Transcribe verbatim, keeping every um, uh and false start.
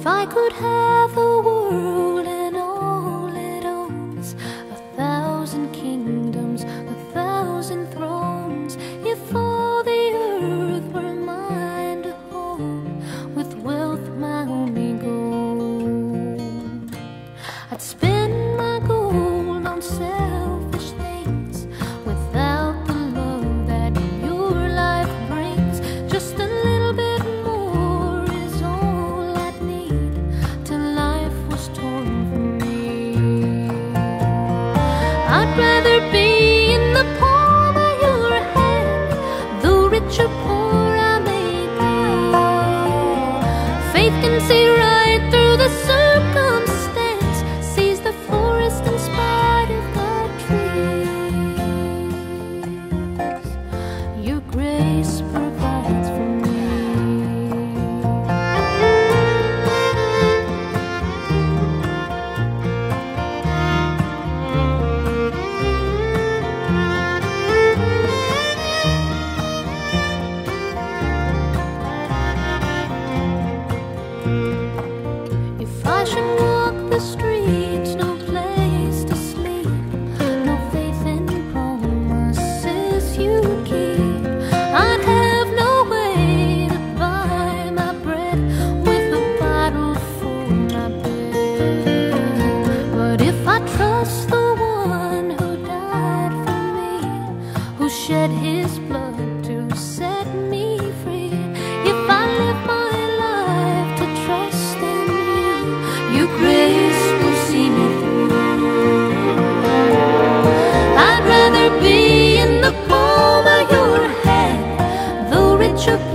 If I could have the world and all it owns, a thousand kingdoms, a thousand thrones, if all the earth were mine to hold, with wealth my only goal, I'd spend my gold on selfish things without the love that your life brings. Just a little bit more is all I'd need till life was torn from me. I'd rather be in the palm of your hand, though rich or poor I may be. Faith can see right through the circumstance, sees the forest in spite of the trees. Your grace provides for me. If I should walk the streets, no place to sleep, no faith in promises you keep, I'd have no way to buy my bread with a bottle for my bed. But if I trust the one who died for me, who shed his blood to set me free, if I live my life to trust in you, your grace will see me through. I'd rather be in the palm of your hand, though rich or